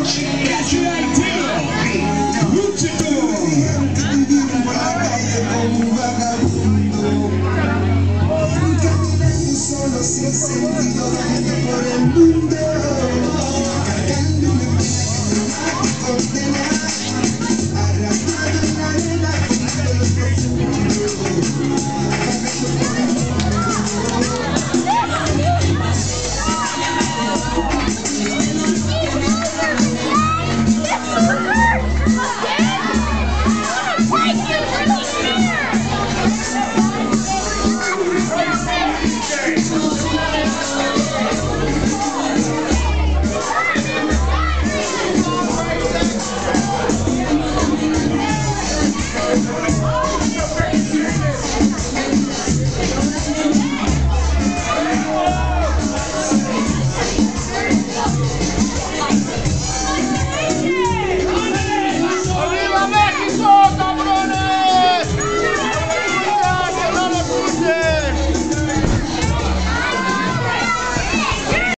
Sin sentido vagando por el mundo, cargando una pena condenada, arrastrado en la arena de los profundos, vagando por el mundo.